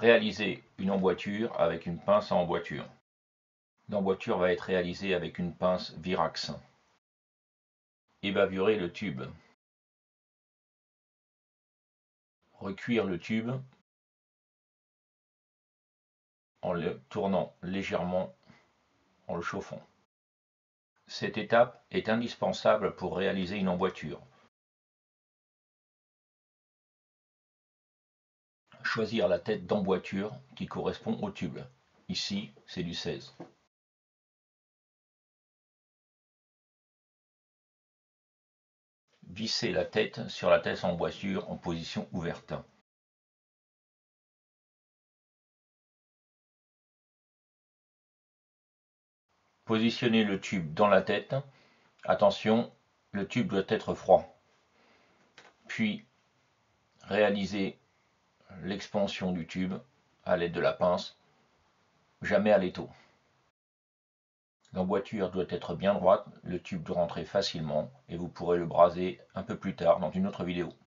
Réaliser une emboîture avec une pince à emboîture. L'emboîture va être réalisée avec une pince Virax. Ébavurer le tube. Recuire le tube en le tournant légèrement, en le chauffant. Cette étape est indispensable pour réaliser une emboîture. Choisir la tête d'emboîture qui correspond au tube. Ici, c'est du 16. Visser la tête sur la tête emboîture en position ouverte. Positionner le tube dans la tête. Attention, le tube doit être froid. Puis, réaliser l'expansion du tube à l'aide de la pince, jamais à l'étau. L'emboîture doit être bien droite, le tube doit rentrer facilement et vous pourrez le braser un peu plus tard dans une autre vidéo.